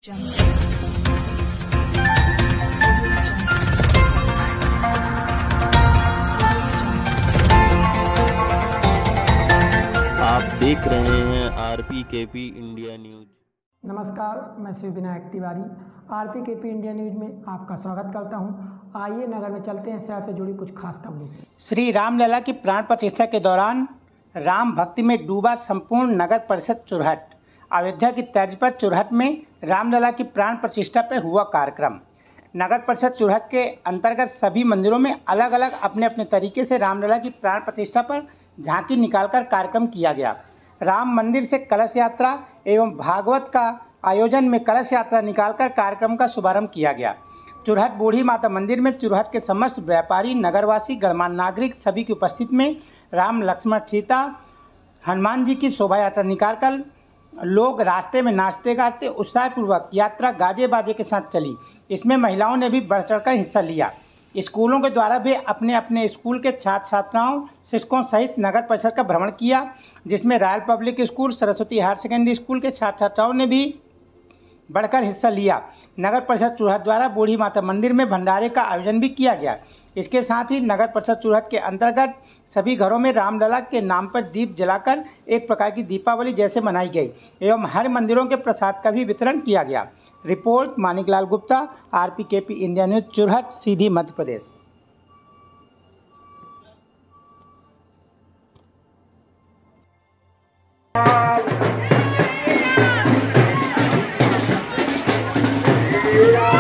आप देख रहे हैं RPKP इंडिया न्यूज। नमस्कार, मैं Shiv Vinayak Tiwari RPKP India news में आपका स्वागत करता हूं। आइए नगर में चलते हैं शहर से जुड़ी कुछ खास खबरों। श्री रामलला की प्राण प्रतिष्ठा के दौरान राम भक्ति में डूबा संपूर्ण नगर परिषद चुरहट। अयोध्या की तर्ज पर चुरहट में रामलला की प्राण प्रतिष्ठा पर हुआ कार्यक्रम। नगर परिषद चुरहट के अंतर्गत सभी मंदिरों में अलग अलग अपने अपने तरीके से रामलला की प्राण प्रतिष्ठा पर झांकी निकालकर कार्यक्रम किया गया। राम मंदिर से कलश यात्रा एवं भागवत का आयोजन में कलश यात्रा निकालकर कार्यक्रम का शुभारंभ किया गया। चुरहट बूढ़ी माता मंदिर में चुरहट के समस्त व्यापारी, नगरवासी, गणमान्य नागरिक सभी की उपस्थिति में राम, लक्ष्मण, सीता, हनुमान जी की शोभा यात्रा निकालकर लोग रास्ते में नाचते गाते उत्साहपूर्वक यात्रा गाजे बाजे के साथ चली। इसमें महिलाओं ने भी बढ़ चढ़कर हिस्सा लिया। स्कूलों के द्वारा भी अपने अपने स्कूल के छात्र छात्राओं, शिक्षकों सहित नगर परिषद का भ्रमण किया, जिसमें royal public school, Saraswati higher secondary school के छात्र छात्राओं ने भी बढ़कर हिस्सा लिया। नगर परिषद चुरहट द्वारा बूढ़ी माता मंदिर में भंडारे का आयोजन भी किया गया। इसके साथ ही नगर परिषद चुरहट के अंतर्गत सभी घरों में रामलला के नाम पर दीप जलाकर एक प्रकार की दीपावली जैसे मनाई गई एवं हर मंदिरों के प्रसाद का भी वितरण किया गया। Report Maniklal Gupta, RPKP India news, Churhat, Sidhi, Madhya Pradesh. Yeah.